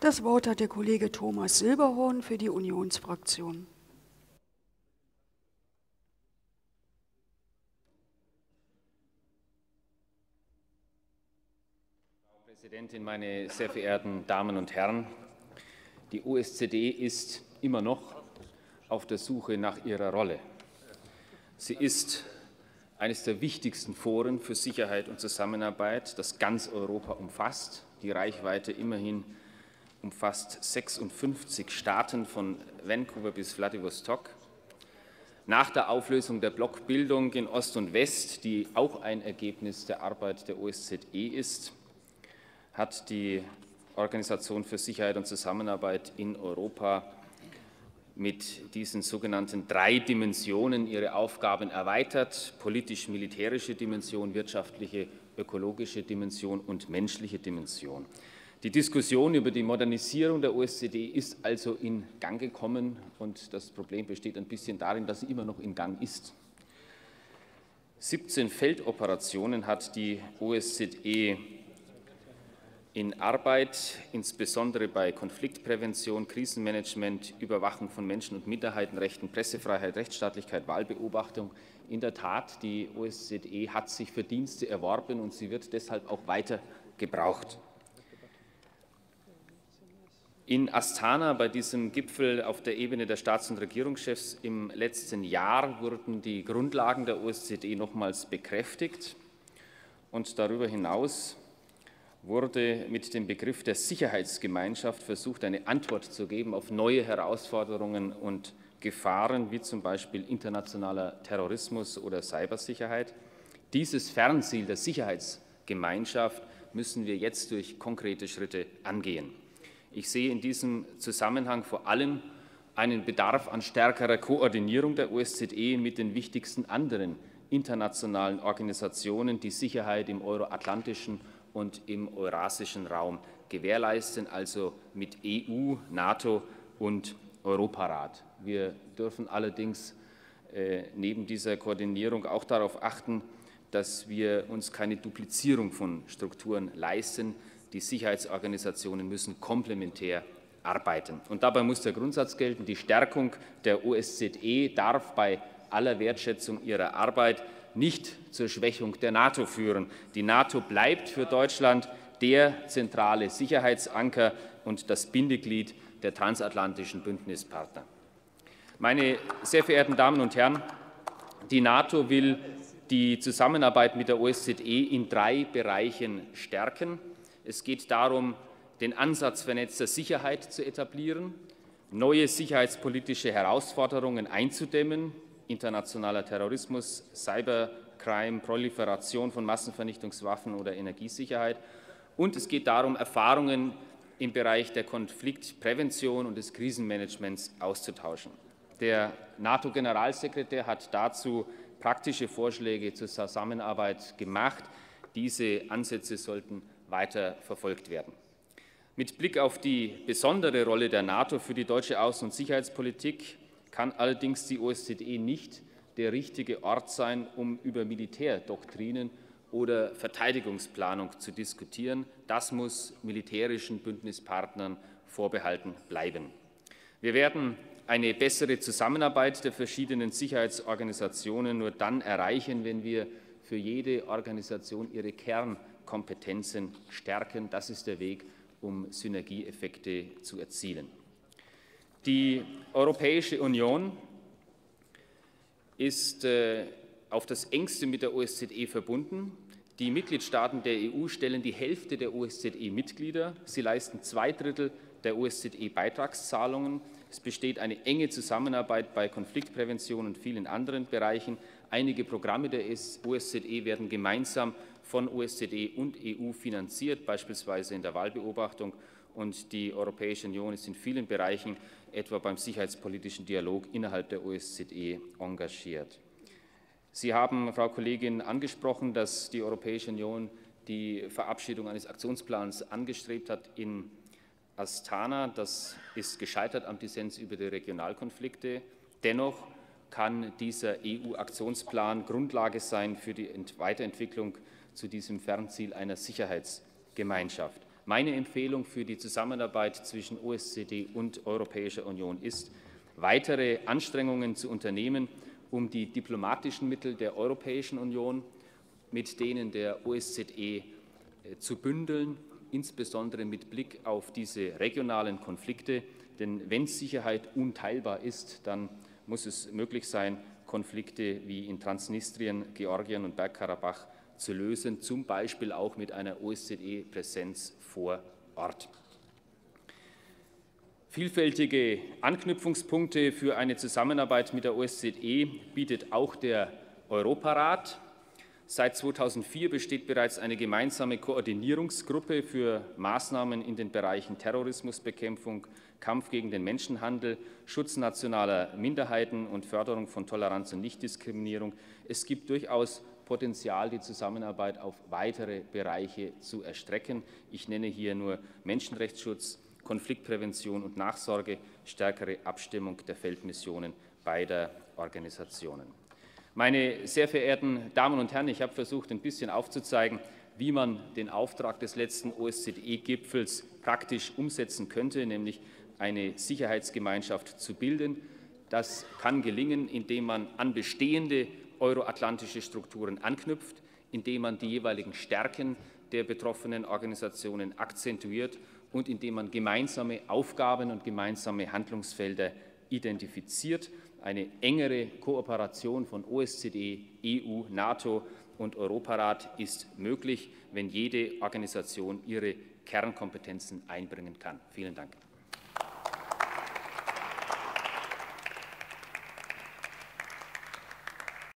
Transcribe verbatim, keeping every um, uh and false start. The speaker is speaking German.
Das Wort hat der Kollege Thomas Silberhorn für die Unionsfraktion. Frau Präsidentin, meine sehr verehrten Damen und Herren! Die O S Z E ist immer noch auf der Suche nach ihrer Rolle. Sie ist eines der wichtigsten Foren für Sicherheit und Zusammenarbeit, das ganz Europa umfasst. Die Reichweite immerhin umfasst sechsundfünfzig Staaten von Vancouver bis Wladiwostok. Nach der Auflösung der Blockbildung in Ost und West, die auch ein Ergebnis der Arbeit der O S Z E ist, hat die Organisation für Sicherheit und Zusammenarbeit in Europa mit diesen sogenannten drei Dimensionen ihre Aufgaben erweitert: politisch-militärische Dimension, wirtschaftliche, ökologische Dimension und menschliche Dimension. Die Diskussion über die Modernisierung der O S Z E ist also in Gang gekommen, und das Problem besteht ein bisschen darin, dass sie immer noch in Gang ist. siebzehn Feldoperationen hat die O S Z E in Arbeit, insbesondere bei Konfliktprävention, Krisenmanagement, Überwachung von Menschen- und Minderheitenrechten, Pressefreiheit, Rechtsstaatlichkeit, Wahlbeobachtung. In der Tat, die O S Z E hat sich Verdienste erworben, und sie wird deshalb auch weiter gebraucht. In Astana, bei diesem Gipfel auf der Ebene der Staats- und Regierungschefs im letzten Jahr, wurden die Grundlagen der O S Z E nochmals bekräftigt, und darüber hinaus wurde mit dem Begriff der Sicherheitsgemeinschaft versucht, eine Antwort zu geben auf neue Herausforderungen und Gefahren, wie zum Beispiel internationaler Terrorismus oder Cybersicherheit. Dieses Fernziel der Sicherheitsgemeinschaft müssen wir jetzt durch konkrete Schritte angehen. Ich sehe in diesem Zusammenhang vor allem einen Bedarf an stärkerer Koordinierung der O S Z E mit den wichtigsten anderen internationalen Organisationen, die Sicherheit im euroatlantischen und im eurasischen Raum gewährleisten, also mit E U, NATO und Europarat. Wir dürfen allerdings äh, neben dieser Koordinierung auch darauf achten, dass wir uns keine Duplizierung von Strukturen leisten. Die Sicherheitsorganisationen müssen komplementär arbeiten. Und dabei muss der Grundsatz gelten: Die Stärkung der O S Z E darf bei aller Wertschätzung ihrer Arbeit nicht zur Schwächung der NATO führen. Die NATO bleibt für Deutschland der zentrale Sicherheitsanker und das Bindeglied der transatlantischen Bündnispartner. Meine sehr verehrten Damen und Herren, die NATO will die Zusammenarbeit mit der O S Z E in drei Bereichen stärken. Es geht darum, den Ansatz vernetzter Sicherheit zu etablieren, neue sicherheitspolitische Herausforderungen einzudämmen: internationaler Terrorismus, Cybercrime, Proliferation von Massenvernichtungswaffen oder Energiesicherheit. Und es geht darum, Erfahrungen im Bereich der Konfliktprävention und des Krisenmanagements auszutauschen. Der NATO-Generalsekretär hat dazu praktische Vorschläge zur Zusammenarbeit gemacht. Diese Ansätze sollten weiter verfolgt werden. Mit Blick auf die besondere Rolle der NATO für die deutsche Außen- und Sicherheitspolitik kann allerdings die O S Z E nicht der richtige Ort sein, um über Militärdoktrinen oder Verteidigungsplanung zu diskutieren. Das muss militärischen Bündnispartnern vorbehalten bleiben. Wir werden eine bessere Zusammenarbeit der verschiedenen Sicherheitsorganisationen nur dann erreichen, wenn wir für jede Organisation ihre Kernkompetenzen stärken. Das ist der Weg, um Synergieeffekte zu erzielen. Die Europäische Union ist äh, auf das Engste mit der O S Z E verbunden. Die Mitgliedstaaten der E U stellen die Hälfte der O S Z E-Mitglieder. Sie leisten zwei Drittel der O S Z E-Beitragszahlungen. Es besteht eine enge Zusammenarbeit bei Konfliktprävention und vielen anderen Bereichen. Einige Programme der O S Z E werden gemeinsam von O S Z E und E U finanziert, beispielsweise in der Wahlbeobachtung. Und die Europäische Union ist in vielen Bereichen, etwa beim sicherheitspolitischen Dialog innerhalb der O S Z E, engagiert. Sie haben, Frau Kollegin, angesprochen, dass die Europäische Union die Verabschiedung eines Aktionsplans angestrebt hat in Astana. Das ist gescheitert am Dissens über die Regionalkonflikte. Dennoch kann dieser E U-Aktionsplan Grundlage sein für die Weiterentwicklung zu diesem Fernziel einer Sicherheitsgemeinschaft. Meine Empfehlung für die Zusammenarbeit zwischen O S Z E und Europäischer Union ist, weitere Anstrengungen zu unternehmen, um die diplomatischen Mittel der Europäischen Union mit denen der O S Z E zu bündeln, insbesondere mit Blick auf diese regionalen Konflikte. Denn wenn Sicherheit unteilbar ist, dann muss es möglich sein, Konflikte wie in Transnistrien, Georgien und Bergkarabach zu lösen, zum Beispiel auch mit einer O S Z E-Präsenz vor Ort. Vielfältige Anknüpfungspunkte für eine Zusammenarbeit mit der O S Z E bietet auch der Europarat. Seit zweitausendvier besteht bereits eine gemeinsame Koordinierungsgruppe für Maßnahmen in den Bereichen Terrorismusbekämpfung, Kampf gegen den Menschenhandel, Schutz nationaler Minderheiten und Förderung von Toleranz und Nichtdiskriminierung. Es gibt durchaus Potenzial, die Zusammenarbeit auf weitere Bereiche zu erstrecken. Ich nenne hier nur Menschenrechtsschutz, Konfliktprävention und Nachsorge, stärkere Abstimmung der Feldmissionen beider Organisationen. Meine sehr verehrten Damen und Herren, ich habe versucht, ein bisschen aufzuzeigen, wie man den Auftrag des letzten O S Z E-Gipfels praktisch umsetzen könnte, nämlich eine Sicherheitsgemeinschaft zu bilden. Das kann gelingen, indem man an bestehende euroatlantische Strukturen anknüpft, indem man die jeweiligen Stärken der betroffenen Organisationen akzentuiert und indem man gemeinsame Aufgaben und gemeinsame Handlungsfelder identifiziert. Eine engere Kooperation von O S Z E, E U, NATO und Europarat ist möglich, wenn jede Organisation ihre Kernkompetenzen einbringen kann. Vielen Dank.